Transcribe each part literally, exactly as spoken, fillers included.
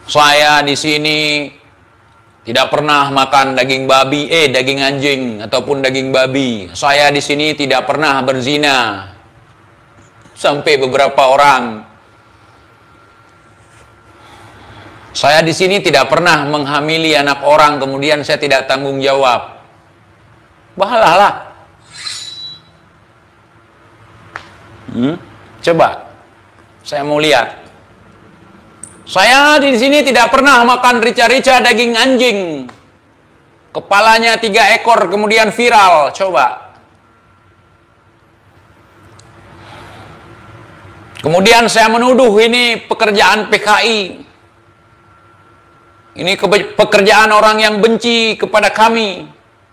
Saya di sini tidak pernah makan daging babi, eh daging anjing ataupun daging babi. Saya di sini tidak pernah berzina. Sampai beberapa orang. Saya di sini tidak pernah menghamili anak orang, kemudian saya tidak tanggung jawab. Bahalalah. Hmm? Coba, saya mau lihat. Saya di sini tidak pernah makan rica-rica daging anjing. Kepalanya tiga ekor kemudian viral. Coba. Kemudian saya menuduh ini pekerjaan P K I. Ini pekerjaan orang yang benci kepada kami.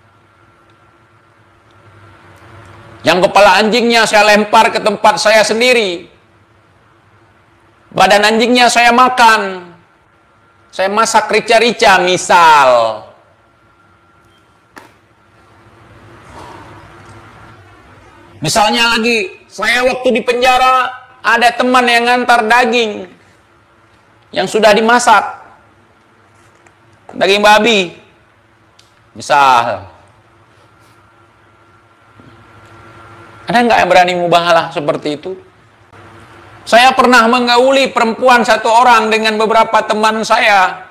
Yang kepala anjingnya saya lempar ke tempat saya sendiri. Badan anjingnya saya makan. Saya masak rica-rica misal. Misalnya lagi, saya waktu di penjara ada teman yang ngantar daging yang sudah dimasak. Daging babi. Misal. Ada nggak yang berani mubahalah seperti itu? Saya pernah menggauli perempuan satu orang dengan beberapa teman saya.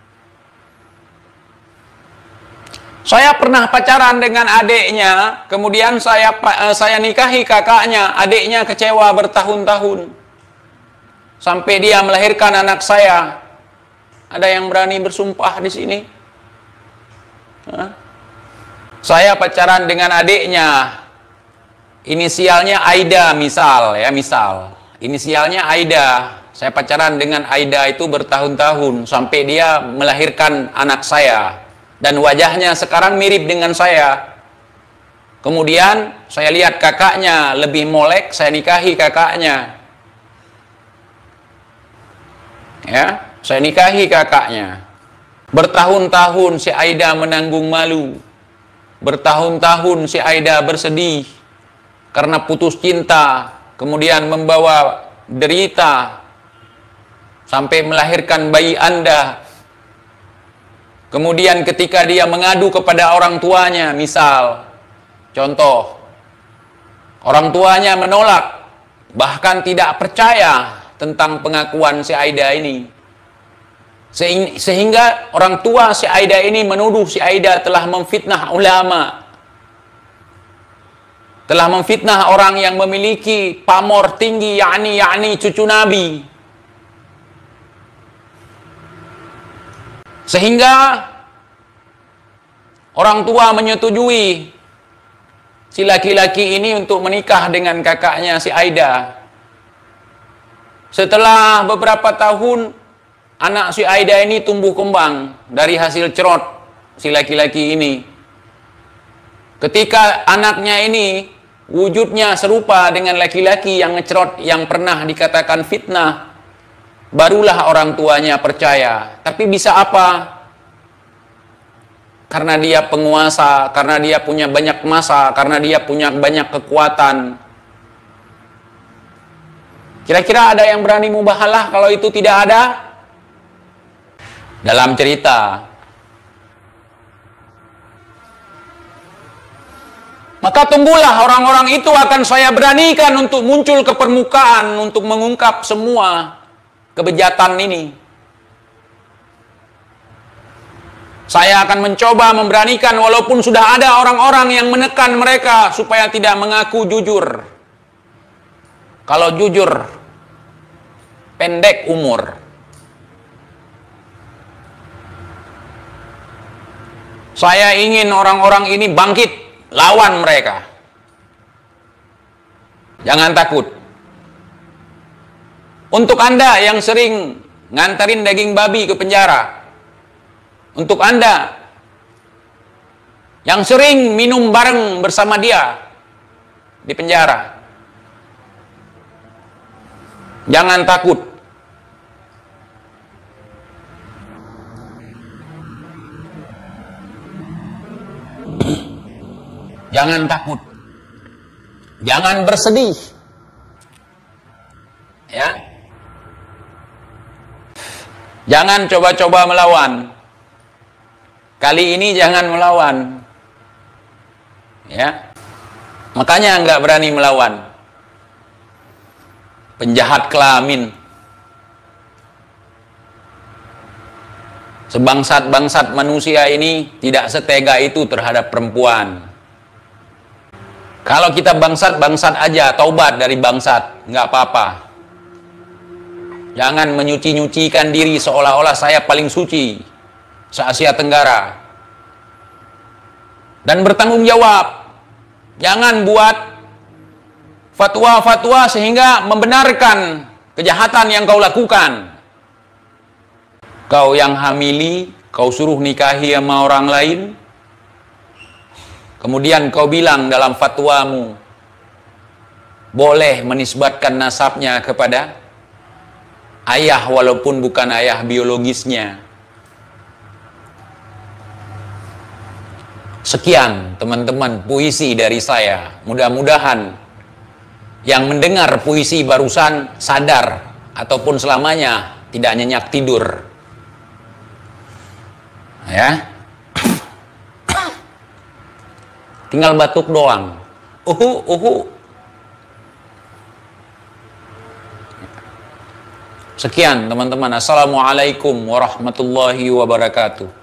Saya pernah pacaran dengan adiknya, kemudian saya saya nikahi kakaknya. Adiknya kecewa bertahun-tahun. Sampai dia melahirkan anak saya. Ada yang berani bersumpah di sini? Hah? Saya pacaran dengan adiknya. Inisialnya Aida misal, ya misal. Inisialnya Aida. Saya pacaran dengan Aida itu bertahun-tahun sampai dia melahirkan anak saya. Dan wajahnya sekarang mirip dengan saya. Kemudian saya lihat kakaknya lebih molek, saya nikahi kakaknya. Ya, saya nikahi kakaknya. Bertahun-tahun si Aida menanggung malu. Bertahun-tahun si Aida bersedih karena putus cinta. Kemudian membawa derita sampai melahirkan bayi Anda. Kemudian ketika dia mengadu kepada orang tuanya, misal, contoh, orang tuanya menolak, bahkan tidak percaya tentang pengakuan si Aida ini. Sehingga orang tua si Aida ini menuduh si Aida telah memfitnah ulama. Telah memfitnah orang yang memiliki pamor tinggi, yakni yakni cucu Nabi. Sehingga orang tua menyetujui si laki-laki ini untuk menikah dengan kakaknya si Aida. Setelah beberapa tahun, anak si Aida ini tumbuh kembang dari hasil cerot si laki-laki ini. Ketika anaknya ini wujudnya serupa dengan laki-laki yang ngecerot yang pernah dikatakan fitnah, barulah orang tuanya percaya. Tapi bisa apa? Karena dia penguasa, karena dia punya banyak masa, karena dia punya banyak kekuatan. Kira-kira ada yang berani mubahalah kalau itu tidak ada? Dalam cerita, maka tunggulah orang-orang itu akan saya beranikan untuk muncul ke permukaan untuk mengungkap semua kebejatan ini. Saya akan mencoba memberanikan walaupun sudah ada orang-orang yang menekan mereka supaya tidak mengaku jujur. Kalau jujur, pendek umur. Saya ingin orang-orang ini bangkit, lawan mereka. Jangan takut. Untuk Anda yang sering nganterin daging babi ke penjara, untuk Anda yang sering minum bareng bersama dia di penjara, jangan takut. Jangan takut. Jangan bersedih. Ya. Jangan coba-coba melawan. Kali ini jangan melawan. Ya. Makanya nggak berani melawan. Penjahat kelamin. Sebangsat-bangsat manusia ini tidak setega itu terhadap perempuan. Kalau kita bangsat-bangsat aja, taubat dari bangsat, nggak apa-apa. Jangan menyuci-nyucikan diri seolah-olah saya paling suci se-Asia Tenggara. Dan bertanggung jawab. Jangan buat fatwa-fatwa sehingga membenarkan kejahatan yang kau lakukan. Kau yang hamili, kau suruh nikahi sama orang lain. Kemudian kau bilang dalam fatwamu, boleh menisbatkan nasabnya kepada ayah walaupun bukan ayah biologisnya. Sekian teman-teman puisi dari saya. Mudah-mudahan yang mendengar puisi barusan sadar ataupun selamanya tidak nyenyak tidur. Ya. Tinggal batuk doang. Uhu, uhu. Sekian teman-teman. Assalamualaikum warahmatullahi wabarakatuh.